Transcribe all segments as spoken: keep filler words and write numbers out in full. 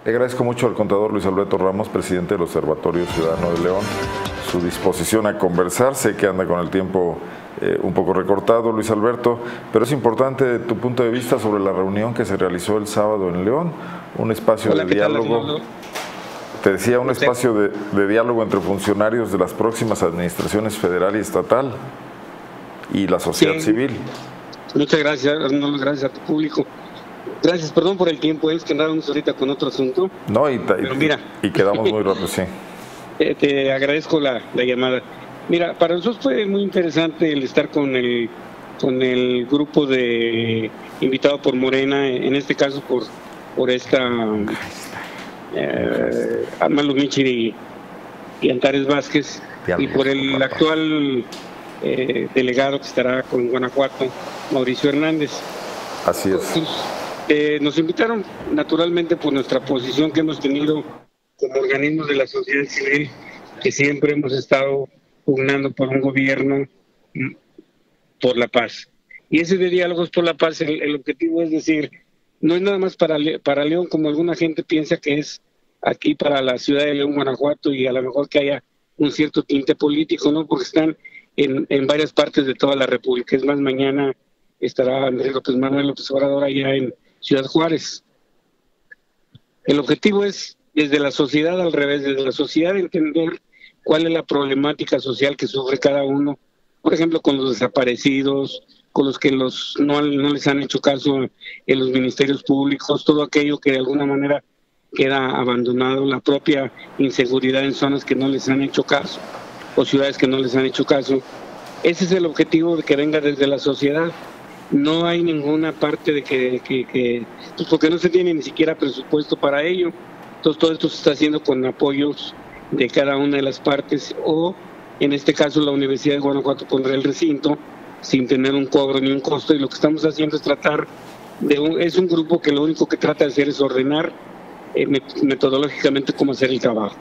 Le agradezco mucho al contador Luis Alberto Ramos, presidente del Observatorio Ciudadano de León, su disposición a conversar. Sé que anda con el tiempo eh, un poco recortado, Luis Alberto, pero es importante tu punto de vista sobre la reunión que se realizó el sábado en León, un espacio Hola, de diálogo. Te decía, un espacio de, de diálogo entre funcionarios de las próximas administraciones federal y estatal y la sociedad sí. civil. Muchas gracias, Arnoldo, gracias a tu público. Gracias, perdón por el tiempo, es que andábamos ahorita con otro asunto. No, y, pero mira, y quedamos muy rápido, sí. Te, te agradezco la, la llamada. Mira, para nosotros fue muy interesante el estar con el con el grupo de invitado por Morena, en este caso por, por esta eh, Armando Míchir y, y Antares Vázquez, y por el actual eh, delegado que estará con Guanajuato, Mauricio Hernández. Así es. Entonces, eh, nos invitaron naturalmente por nuestra posición que hemos tenido como organismos de la sociedad civil, que siempre hemos estado pugnando por un gobierno por la paz. Y ese de diálogos por la paz, el, el objetivo es decir, no es nada más para, para León, como alguna gente piensa que es aquí para la ciudad de León, Guanajuato, y a lo mejor que haya un cierto tinte político, ¿no? Porque están en, en varias partes de toda la República. Es más, mañana estará Andrés López Manuel López Obrador allá en Ciudad Juárez. El objetivo es, desde la sociedad al revés, desde la sociedad entender cuál es la problemática social que sufre cada uno, por ejemplo, con los desaparecidos, con los que los no, no les han hecho caso en los ministerios públicos, todo aquello que de alguna manera queda abandonado, la propia inseguridad en zonas que no les han hecho caso, o ciudades que no les han hecho caso. Ese es el objetivo de que venga desde la sociedad. No hay ninguna parte de que, que, que pues porque no se tiene ni siquiera presupuesto para ello. Entonces todo esto se está haciendo con apoyos de cada una de las partes, o en este caso la Universidad de Guanajuato pondrá el recinto sin tener un cobro ni un costo, y lo que estamos haciendo es tratar de un, es un grupo que lo único que trata de hacer es ordenar eh, metodológicamente cómo hacer el trabajo.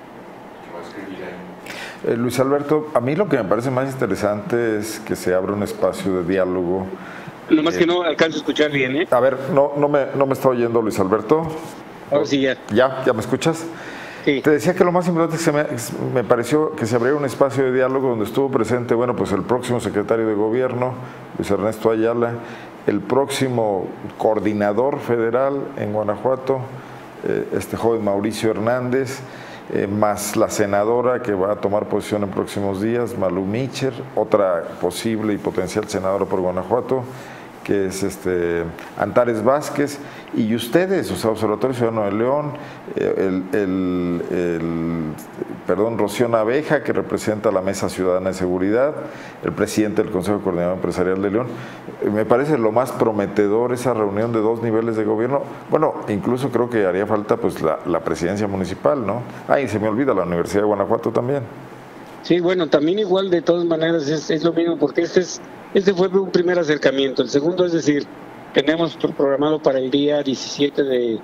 Eh, Luis Alberto, a mí lo que me parece más interesante es que se abra un espacio de diálogo. Lo más eh, que no alcanzo a escuchar bien, ¿eh? A ver, no, no, me, no me está oyendo Luis Alberto. Ahora sí ya. ¿Ya? ¿Ya me escuchas? Sí. Te decía que lo más importante es que se me, me pareció que se abriera un espacio de diálogo donde estuvo presente, bueno, pues el próximo secretario de Gobierno, Luis Ernesto Ayala, el próximo coordinador federal en Guanajuato, eh, este joven Mauricio Hernández, eh, más la senadora que va a tomar posición en próximos días, Malú Míchir, otra posible y potencial senadora por Guanajuato, que es este Antares Vázquez, y ustedes, o sea, Observatorio Ciudadano de León, el, el, el perdón, Rocío Naveja, que representa la Mesa Ciudadana de Seguridad, el presidente del Consejo Coordinador Empresarial de León. Me parece lo más prometedor esa reunión de dos niveles de gobierno. Bueno, incluso creo que haría falta pues la, la presidencia municipal, ¿no? Ah, y se me olvida, la Universidad de Guanajuato también. Sí, bueno, también igual de todas maneras es, es lo mismo, porque este es Este fue un primer acercamiento. El segundo, es decir, tenemos programado para el día diecisiete de,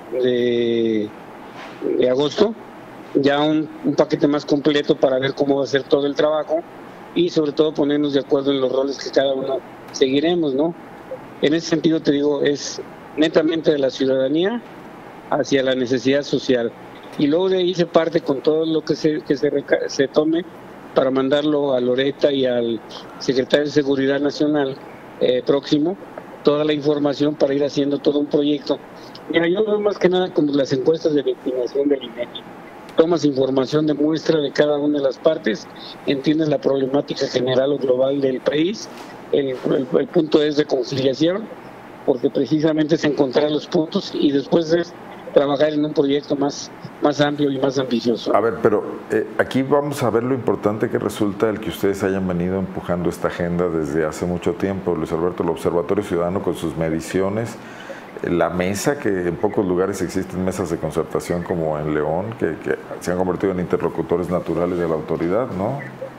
de, de agosto ya un, un paquete más completo para ver cómo va a ser todo el trabajo y sobre todo ponernos de acuerdo en los roles que cada uno seguiremos, ¿no? En ese sentido, te digo, es netamente de la ciudadanía hacia la necesidad social. Y luego de ahí se parte con todo lo que se, que se, se tome para mandarlo a Loreta y al secretario de Seguridad Nacional eh, próximo, toda la información para ir haciendo todo un proyecto. Mira, yo veo más que nada como las encuestas de victimización del INEGI. Tomas información de muestra de cada una de las partes, entiendes la problemática general o global del país, el, el, el punto es de conciliación, porque precisamente es encontrar los puntos y después es trabajar en un proyecto más, más amplio y más ambicioso. A ver, pero eh, aquí vamos a ver lo importante que resulta el que ustedes hayan venido empujando esta agenda desde hace mucho tiempo, Luis Alberto, el Observatorio Ciudadano con sus mediciones, la mesa, que en pocos lugares existen mesas de concertación como en León, que, que se han convertido en interlocutores naturales de la autoridad, ¿no?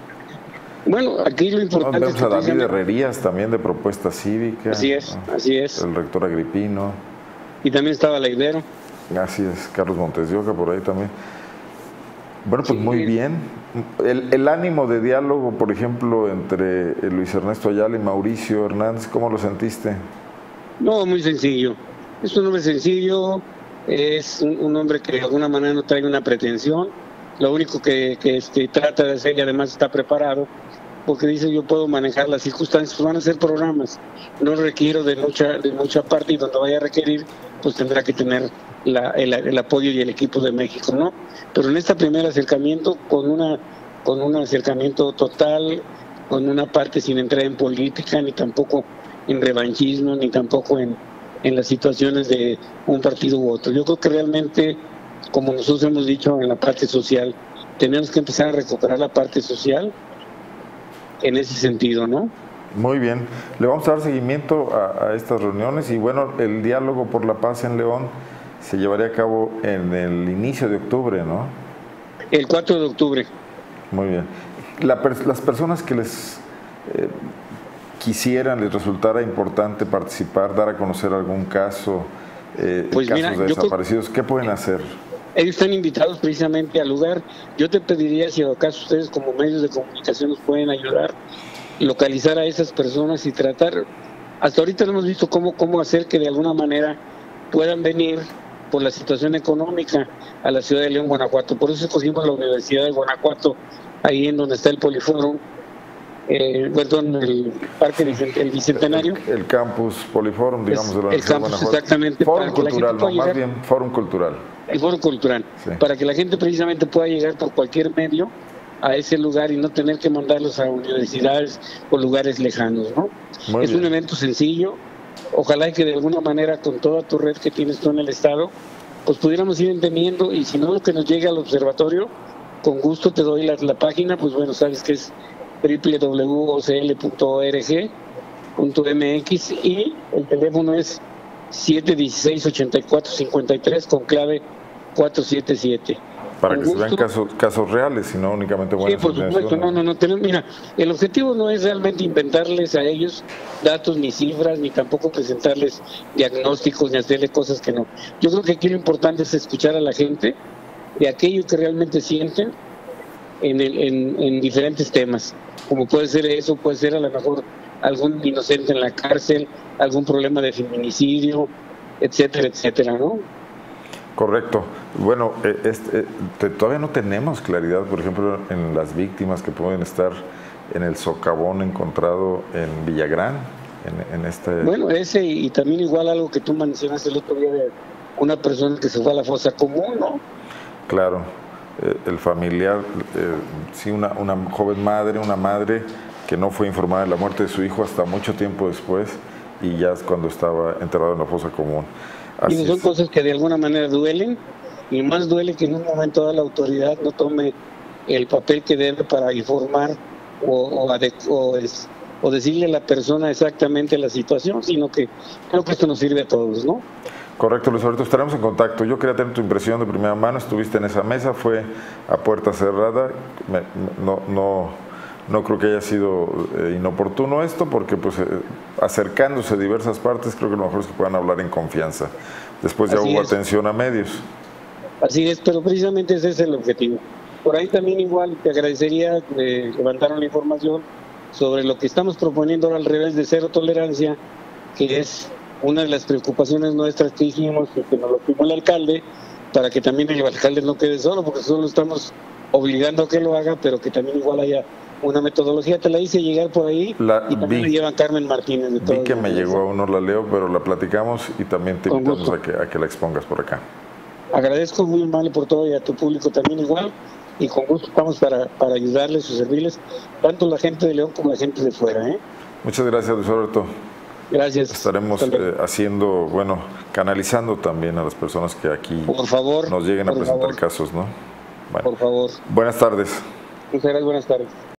Bueno, aquí lo importante no, es que a David Herrerías también de Propuesta Cívica. Así es, ¿no? así es. El rector Agripino. Y también estaba la Ibero. Así es, Carlos Montes de Oca por ahí también. Bueno, pues sí, muy bien. El, el ánimo de diálogo, por ejemplo, entre Luis Ernesto Ayala y Mauricio Hernández, ¿cómo lo sentiste? No, muy sencillo. Es un hombre sencillo, es un, un hombre que de alguna manera no trae una pretensión, lo único que, que este, trata de hacer, y además está preparado, porque dice yo puedo manejar las circunstancias, pues van a ser programas, no requiero de mucha, de mucha parte, y donde vaya a requerir, pues tendrá que tener la, el, el apoyo y el equipo de México, ¿no? Pero en este primer acercamiento, con una con un acercamiento total, con una parte sin entrar en política, ni tampoco en revanchismo, ni tampoco en, en las situaciones de un partido u otro. Yo creo que realmente, como nosotros hemos dicho en la parte social, tenemos que empezar a recuperar la parte social en ese sentido, ¿no? Muy bien. Le vamos a dar seguimiento a, a estas reuniones y bueno, el diálogo por la paz en León se llevaría a cabo en el inicio de octubre, ¿no? El cuatro de octubre. Muy bien. La, las personas que les eh, quisieran, les resultara importante participar, dar a conocer algún caso, eh, pues casos mira, de desaparecidos, ¿qué pueden hacer? Ellos están invitados precisamente al lugar. Yo te pediría, si acaso ustedes como medios de comunicación nos pueden ayudar, localizar a esas personas y tratar, hasta ahorita no hemos visto cómo, cómo hacer que de alguna manera puedan venir por la situación económica a la ciudad de León, Guanajuato. Por eso escogimos la Universidad de Guanajuato, ahí en donde está el Poliforum, eh, perdón, el Parque el Bicentenario. El, el campus Poliforum, digamos, es, de la Universidad el campus, de Guanajuato. Exactamente. Fórum cultural, no, más bien Fórum cultural. El Fórum cultural, sí. Para que la gente precisamente pueda llegar por cualquier medio a ese lugar y no tener que mandarlos a universidades o lugares lejanos, ¿no? Muy es bien. Un evento sencillo. Ojalá que de alguna manera con toda tu red que tienes tú en el estado, pues pudiéramos ir entendiendo, y si no, lo que nos llegue al observatorio, con gusto te doy la, la página, pues bueno, sabes que es doble u doble u doble u punto o c l punto org punto m x y el teléfono es siete uno seis, ocho cuatro cinco tres con clave cuatro siete siete. Para que se vean casos, casos reales y no únicamente buenas. Sí, por supuesto, no, no, no tenemos, mira, el objetivo no es realmente inventarles a ellos datos ni cifras, ni tampoco presentarles diagnósticos, ni hacerle cosas que no. Yo creo que aquí lo importante es escuchar a la gente de aquello que realmente sienten en, el, en, en diferentes temas, como puede ser eso, puede ser a lo mejor algún inocente en la cárcel, algún problema de feminicidio, etcétera, etcétera, ¿no? Correcto. Bueno, este, todavía no tenemos claridad, por ejemplo, en las víctimas que pueden estar en el socavón encontrado en Villagrán, en, en este... Bueno, ese y, y también igual algo que tú mencionaste el otro día de una persona que se fue a la fosa común, ¿no? Claro, eh, el familiar, eh, sí, una, una joven madre, una madre que no fue informada de la muerte de su hijo hasta mucho tiempo después y ya es cuando estaba enterrado en la fosa común. Así y son es. Cosas que de alguna manera duelen, y más duele que en un momento dado la autoridad no tome el papel que debe para informar o, o, o, es, o decirle a la persona exactamente la situación, sino que creo que esto nos sirve a todos, ¿no? Correcto, Luis Alberto, estaremos en contacto. Yo quería tener tu impresión de primera mano, estuviste en esa mesa, fue a puerta cerrada, me, no, no, no creo que haya sido eh, inoportuno esto, porque pues eh, acercándose a diversas partes, creo que lo mejor es que puedan hablar en confianza. Después ya Así hubo es. atención a medios. Así es, pero precisamente ese es el objetivo. Por ahí también igual te agradecería que levantaron la información sobre lo que estamos proponiendo ahora al revés de cero tolerancia, que es una de las preocupaciones nuestras que hicimos, que nos lo pidió el alcalde, para que también el alcalde no quede solo, porque solo estamos obligando a que lo haga, pero que también igual haya una metodología. Te la hice llegar por ahí la, y también vi, me lleva Carmen Martínez. De vi que me llegó, aún no la leo, pero la platicamos y también te invitamos a que, a que la expongas por acá. Agradezco muy mal por todo y a tu público también igual, y con gusto estamos para, para ayudarles o servirles, tanto la gente de León como la gente de fuera, ¿eh? Muchas gracias, Luis Alberto. Gracias. Estaremos eh, haciendo, bueno, canalizando también a las personas que aquí por favor, nos lleguen a presentar favor. casos, ¿no? Bueno, por favor. Buenas tardes. Muchas gracias, buenas tardes.